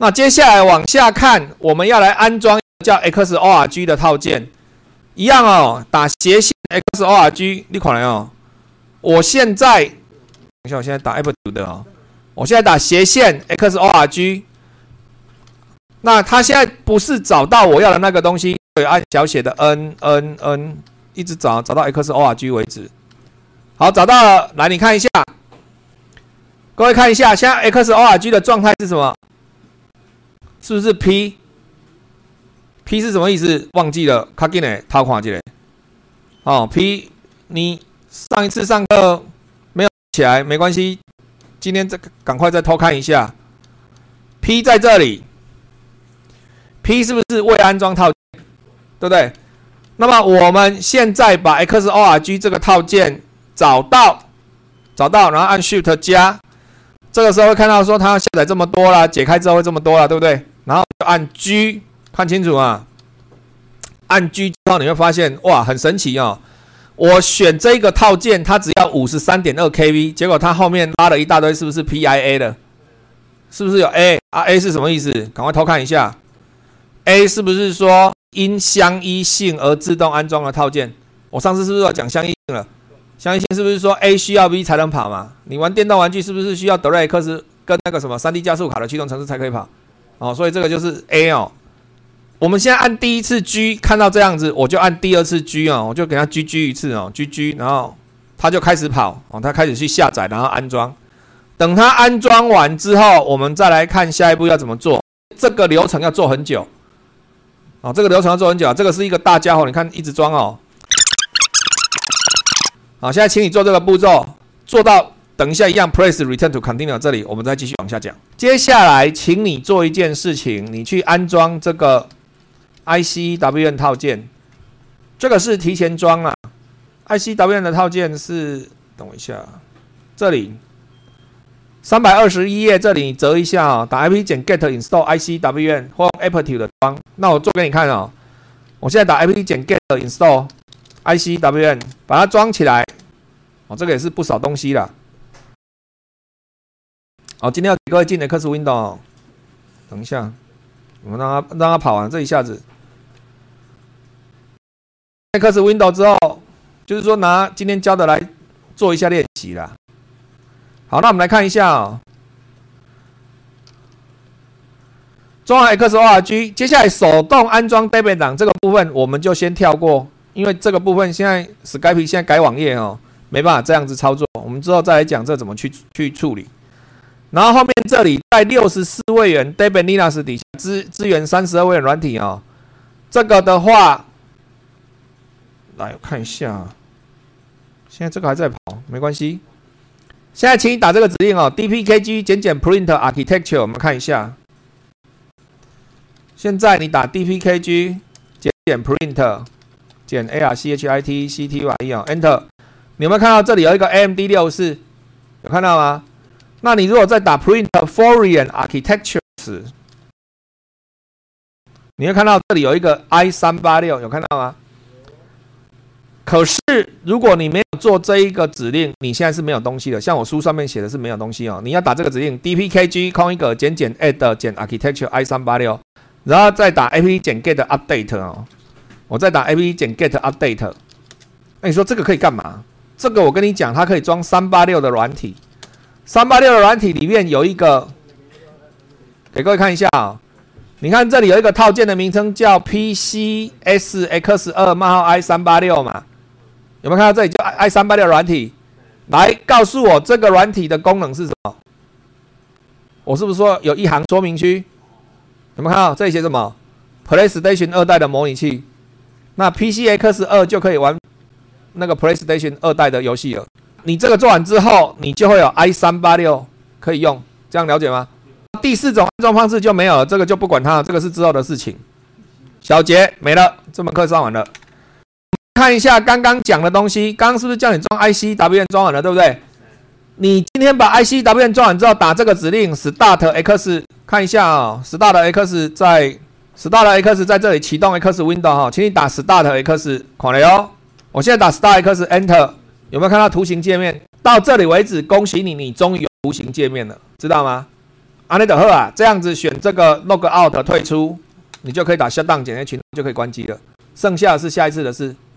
那接下来往下看，我们要来安装叫 XORG 的套件，一样哦，打斜线 XORG， 你看来哦，我现在，等一下，我现在打 Apple 的哦，我现在打斜线 XORG， 那它现在不是找到我要的那个东西，对，按小写的 N， 一直找到 XORG 为止。好，找到了，来你看一下，各位看一下，现在 XORG 的状态是什么？是不是 P 是什么意思？忘记了，卡紧嘞，偷看一下。哦 ，P， 你上一次上课没有起来，没关系，今天赶快再偷看一下。P 在这里 ，P 是不是未安装套件？对不对？那么我们现在把 XORG 这个套件找到，然后按 Shift 加，这个时候会看到说它要下载这么多啦，解开之后会这么多啦，对不对？然后就按 G， 看清楚啊！按 G 之后你会发现，哇，很神奇哦！我选这个套件，它只要 53.2 kV， 结果它后面拉了一大堆，是不是 PIA 的？是不是有 A 啊 ？A 是什么意思？赶快偷看一下。A 是不是说因相依性而自动安装的套件？我上次是不是有讲相依性了？相依性是不是说 A 需要 B 才能跑嘛？你玩电动玩具是不是需要德瑞克斯跟那个什么 3D 加速卡的驱动程式才可以跑？哦，所以这个就是 A 哦。我们现在按第一次 G 看到这样子，我就按第二次 G 哦，我就给它 GG 一次哦 ，GG， 然后它就开始跑哦，它开始去下载，然后安装。等它安装完之后，我们再来看下一步要怎么做。这个流程要做很久哦，这个流程要做很久，这个是一个大家伙，你看一直装哦。好，现在请你做这个步骤，做到。等一下，一样 press return to continue 这里，我们再继续往下讲。接下来，请你做一件事情，你去安装这个 ICWN 套件。这个是提前装啊 ，ICWN 的套件是，等我一下，这里321页这里你折一下哦，打 apt-get install ICWN 或 Aptiv 的装。那我做给你看哦，我现在打 apt-get install ICWN， 把它装起来。哦，这个也是不少东西啦。好，今天要给各位进 X Window， 等一下，我们让它跑完这一下子。X Window 之后，就是说拿今天教的来做一下练习啦。好，那我们来看一下哦，装完 XORG， 接下来手动安装 Debian 档这个部分我们就先跳过，因为这个部分现在 Skype 现在改网页哦，没办法这样子操作，我们之后再来讲这怎么去处理。然后后面这里在64位元 Debian Linux 底下支援32位元软体哦，这个的话，来我看一下，现在这个还在跑，没关系。现在请你打这个指令哦 ，dpkg --print architecture， 我们看一下。现在你打 dpkg --print -architcty 哦 ，Enter， 你有没有看到这里有一个 AMD64？ 有看到吗？那你如果再打 print foreign architectures， 你会看到这里有一个 i386， 有看到吗？可是如果你没有做这一个指令，你现在是没有东西的。像我书上面写的是没有东西哦。你要打这个指令 dpkg -add -architecture i386， 然后再打 apt-get update 哦。我再打 apt-get update。那你说这个可以干嘛？这个我跟你讲，它可以装386的软体。386的软体里面有一个，给各位看一下啊、哦。你看这里有一个套件的名称叫 PCSX2-i386 嘛，有没有看到这里叫 i386 软体？来告诉我这个软体的功能是什么？我是不是说有一行说明区？有没有看到这里写什么 ？PlayStation 2代的模拟器，那 PCX2 就可以玩那个 PlayStation 2代的游戏了。你这个做完之后，你就会有 i386 可以用，这样了解吗？第4种安装方式就没有了，这个就不管它了，这个是之后的事情。小结没了，这门课上完了。看一下刚刚讲的东西，刚刚是不是叫你装 ICWN 装完了，对不对？你今天把 ICWN 装完之后，打这个指令 Start X， 看一下啊、哦、，Start X 在这里启动 X Window 哈、哦，请你打 Start X， 看了哦。我现在打 Start X Enter， 有没有看到图形界面？到这里为止，恭喜你，你终于有图形界面了，知道吗？ 安内德赫啊，这样子选这个 log out 退出，你就可以打 shutdown 检验群就可以关机了。剩下的是下一次的事。